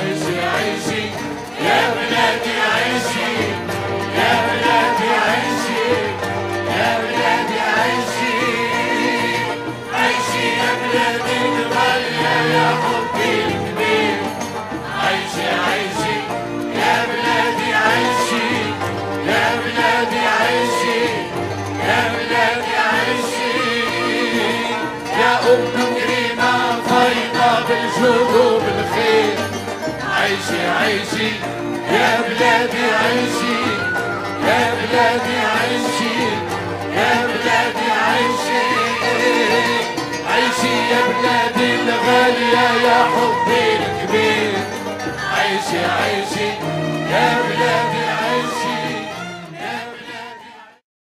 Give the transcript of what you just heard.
عيشي عيشي يا بلادي عيشي يا بلادي عيشي يا بلادي عيشي عيشي يا بلادي الغالية يا حبي الكبير عيشي عيشي يا بلادي عيشي يا بلادي عيشي يا بلادي عيشي يا أم كريمة فايضة بالجود وبالخير عيشي عيشي يا بلادي عيشي يا بلادي عيشي يا بلادي عيشي عيشي يا بلادي الغالية يا حبي الكبير عيشي عيشي يا